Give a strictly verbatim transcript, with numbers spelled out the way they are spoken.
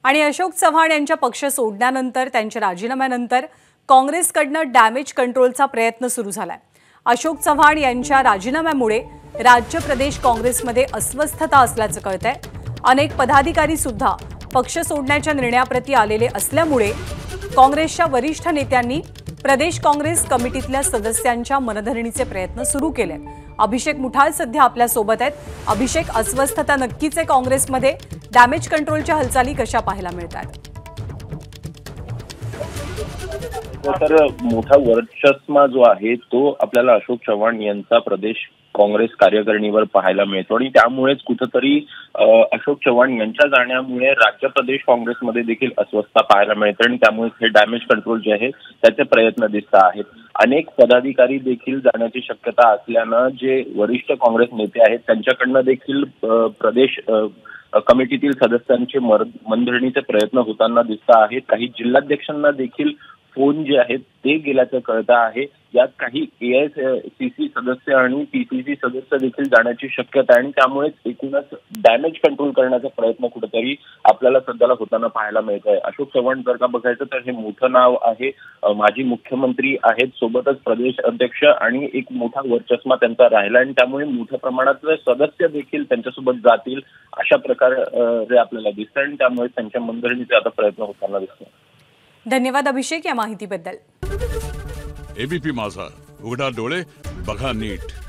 आणि अशोक चव्हाण यांच्या पक्ष सोडण्यानंतर त्यांच्या राजीनाम्यानंतर काँग्रेसकडनं डॅमेज कंट्रोलचा प्रयत्न सुरू झालाय। अशोक चव्हाण यांच्या राजीनाम्यामुळे राज्य प्रदेश काँग्रेसमध्ये अस्वस्थता असल्याचं कळतंय। अनेक पदाधिकारी सुद्धा पक्ष सोडण्याच्या निर्णयाप्रती आलेले असल्यामुळे काँग्रेसच्या वरिष्ठ नेत्यांनी प्रदेश काँग्रेस कमिटीतल्या सदस्यांच्या मनधरणीचे प्रयत्न सुरू केले। अभिषेक मुठाल सध्या आपल्या सोबत आहेत। अभिषेक, अस्वस्थता नक्कीच आहे काँग्रेसमध्ये, डॅमेज कंट्रोलच्या हालचाली कशा पाहायला मिळतात? तर मोठा वर्चस्व जो आहे तो आपल्याला अशोक चव्हाण यांचा प्रदेश काँग्रेस कार्यकारिणीवर पाहायला मिळतो आणि त्यामुळेच कुठेतरी अशोक चव्हाण यांच्या जाण्यामुळे राज्य प्रदेश काँग्रेसमध्ये देखील अस्वस्थता पाहायला मिळते आणि त्यामुळे हे डॅमेज कंट्रोल जे आहे त्याचे प्रयत्न दिसत आहेत। अनेक पदाधिकारी देखील जाण्याची शक्यता असल्यानं जे वरिष्ठ काँग्रेस नेते आहेत त्यांच्याकडनं देखील प्रदेश कमिटीतील सदस्यांचे मनधरणीचे प्रयत्न होताना दिसत आहेत। काही जिल्हाध्यक्षांना देखील फोन जे आहेत ते गेल्याचं कळतं आहे। यात काही एआयसीसी सदस्य आणि पीसीसी सदस्य देखील जाण्याची शक्यता आहे आणि त्यामुळे एकूणच डॅमेज कंट्रोल करण्याचा प्रयत्न कुठेतरी आपल्याला सध्याला होताना पाहायला मिळत आहे। अशोक चव्हाण जर का बघायचं तर हे मोठं नाव आहे, माजी मुख्यमंत्री आहेत, सोबतच प्रदेश अध्यक्ष आणि एक मोठा वर्चस्व त्यांचा राहिला आणि त्यामुळे मोठ्या प्रमाणात सदस्य देखील त्यांच्यासोबत जातील अशा प्रकारे आपल्याला दिसतं आणि त्यामुळे त्यांच्या मनधरणीचे आता प्रयत्न होताना दिसतो। धन्यवाद अभिषेक या माहितीबद्दल। एबीपी माझा, उघडा डोळे बघा नीट।